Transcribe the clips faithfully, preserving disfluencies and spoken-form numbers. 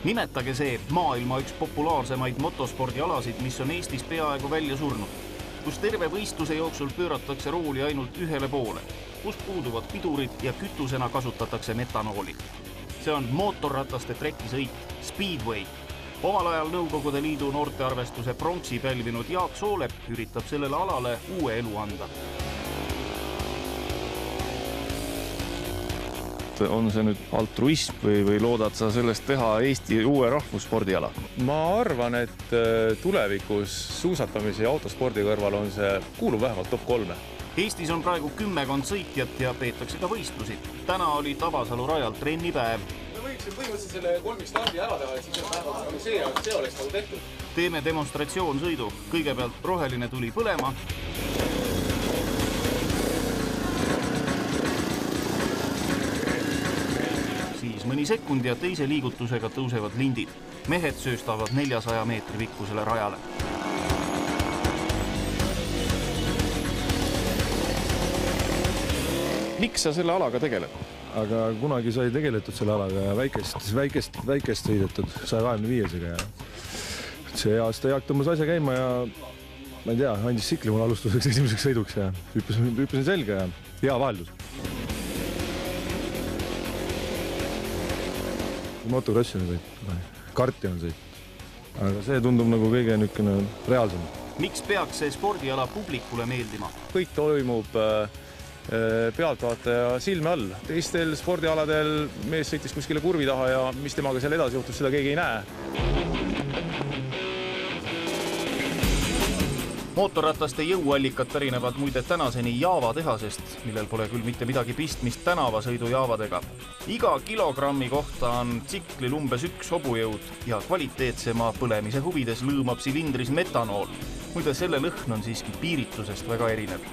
Nimetage see maailma üks populaarsemaid motospordialasid, mis on Eestis peaaegu välja surnud, kus terve võistluse jooksul pööratakse rooli ainult ühele poole, kus puuduvad pidurid ja kütusena kasutatakse metanooli. See on mootorrataste trekisõit, Speedway. Omal ajal Nõukogude Liidu noortearvestuse pronksi pälvinud Jaak Soolep üritab sellele alale uue elu anda. On see nüüd altruism või, või loodad sa sellest teha Eesti uue rahvusspordiala? Ma arvan, et tulevikus suusatamise ja autospordi kõrval on see kuulub vähemalt top kolme. Eestis on praegu kümmekond sõitjat ja peetakse ka võistlusi. Täna oli Tabasalu rajal trennipäev. Me võiksime põhimõtteliselt selle kolmik stardi ära teha, et siis päeval see, see oleks nagu tehtud. Teeme demonstratsioonsõidu. Kõigepealt roheline tuli põlema. Siis mõni sekund ja teise liigutusega tõusevad lindid. Mehed sööstavad neljasaja meetri pikkusele rajale. Miks sa selle alaga tegeled? Aga kunagi sai tegeletud selle alaga ja väikest, väikest, väikest sõidetud saja kahekümne viiesega ja see aasta Jaak tõmbas asja käima ja ma ei tea, andis sikli mulle alustuseks esimeseks sõiduks ja hüppasin, hüppasin selga ja hea vaheldus. Motocrossi on sõit, karti on sõit, aga see tundub nagu kõige nükene reaalsem. Miks peaks see spordiala publikule meeldima? Kõik toimub pealtvaataja silme all. Teistel spordialadel mees sõitis kuskile kurvi taha ja mis temaga seal edasi juhtus, seda keegi ei näe. Mootorrataste jõuallikad pärinevad muide tänaseni Java tehasest, millel pole küll mitte midagi pistmist tänavasõidu Javadega. Iga kilogrammi kohta on tsiklil umbes üks hobujõud ja kvaliteetsema põlemise huvides lõõmab silindris metanool. Muide selle lõhn on siiski piiritusest väga erinev.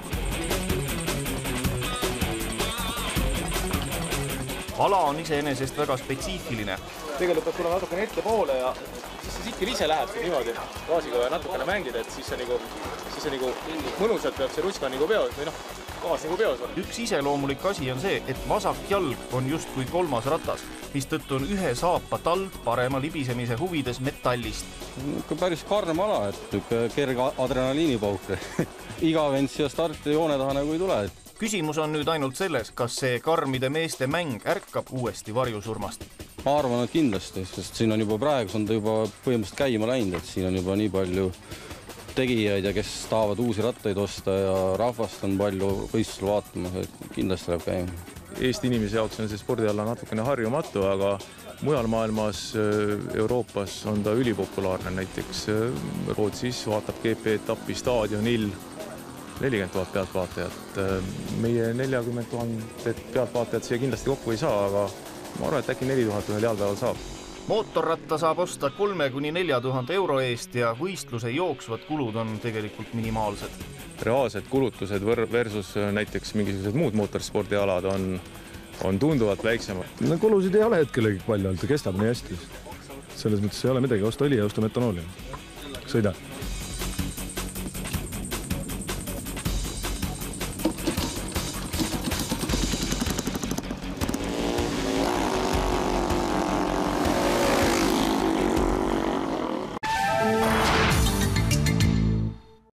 Ala on iseenesest väga spetsiifiline. Tegelikult peab tulema natukene ette poole ja siis see sikkel ise läheb niimoodi gaasiga natukene mängida, et siis see nagu, siis see nagu mõnusalt peab see ruska nagu peos või noh, gaas nagu peos on. Üks iseloomulik asi on see, et vasak jalg on just kui kolmas ratas, mis tõttu on ühe saapa tald parema libisemise huvides metallist. Päris karm ala, et kerge adrenaliinipauk. Iga vend siia starti joone taha nagu ei tule. Küsimus on nüüd ainult selles, kas see karmide meeste mäng ärkab uuesti varjusurmast. Ma arvan, et kindlasti, sest siin on juba praegu on ta juba põhimõtteliselt käima läinud, et siin on juba nii palju tegijaid ja kes tahavad uusi rattaid osta ja rahvast on palju võistlusel vaatama, et kindlasti läheb käima. Eesti inimese jaoks on see spordiala natukene harjumatu, aga mujal maailmas, Euroopas on ta ülipopulaarne, näiteks Rootsis vaatab G P-etappi staadionil nelikümmend tuhat pealtvaatajat. Meie neljakümmend tuhat pealtvaatajat siia kindlasti kokku ei saa, aga ma arvan, et äkki neli tuhat ühel jalgpäeval saab. Mootorratta saab osta kolme kuni nelja tuhande euro eest ja võistluse jooksvad kulud on tegelikult minimaalsed. Reaalsed kulutused versus näiteks mingisugused muud mootorspordialad on, on tunduvalt väiksemad. No kulusid ei ole hetkelegi palju, ta kestab nii hästi. Selles mõttes ei ole midagi, osta õli ja osta metanooli. Sõida.